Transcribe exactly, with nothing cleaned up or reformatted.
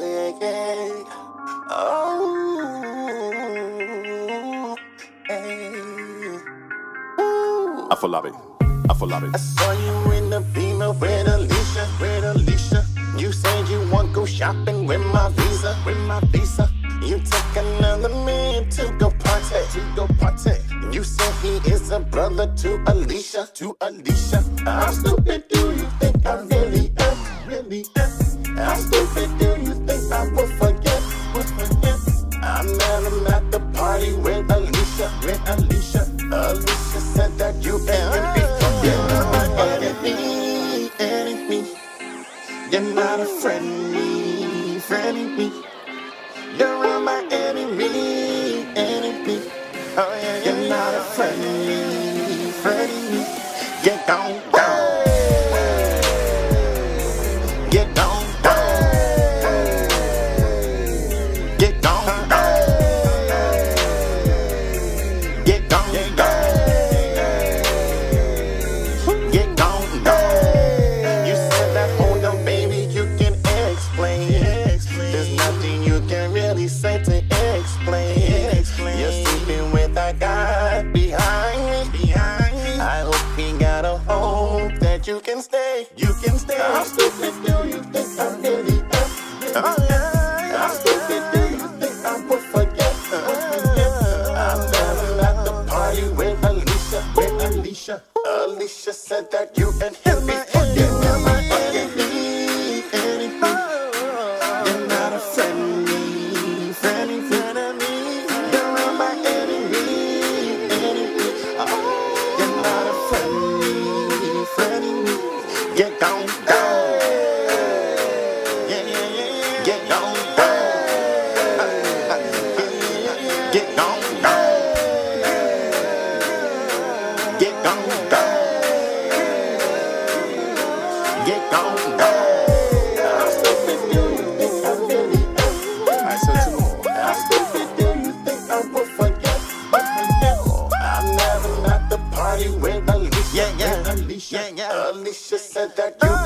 yeah, yeah. Oh, hey. Ooh. Afolabi, Afolabi. I saw you in the Beamer with Alicia, with Alicia. You said you want go shopping with my Visa, with my Visa. You took another man to go party, to go party. You said he is a brother to Alicia, to Alicia. How stupid do you think I really am, really am? How stupid do you think I would forget, would forget? I met him at the party with Alicia, with Alicia. Alicia said that you and me forget my enemy, enemy. You're not a friendly, friendly. You're my enemy, enemy. Oh yeah, you're not a friendly, friendly. Get down, down. Get down, down. Get down, down. Get down, down. Get down, down. You said that, hold on, baby, you can explain. There's nothing you can really say to explain. You're sleeping with that guy behind me, behind me. I hope he got a home that you can stay, you can stay. How stupid do you think I really am? Oh, yeah. How stupid do you think I would forget? I'm never at the party with Alicia, with Alicia. Alicia said that you and him be forget. You're my enemy, enemy. You're not a friendly, friendly, friendly. You're my enemy, enemy. Oh, you're not a friendly, friendly. Get down, down. Yeah, yeah, yeah. Get down, down. Get down, down. Get down, down. Get down, down. How stupid do you think I really am? I said two more. How stupid do you think I would forget? But forget. I'm never at the party with Alicia. Yeah, yeah. Alicia. Yeah, yeah. Alicia said that you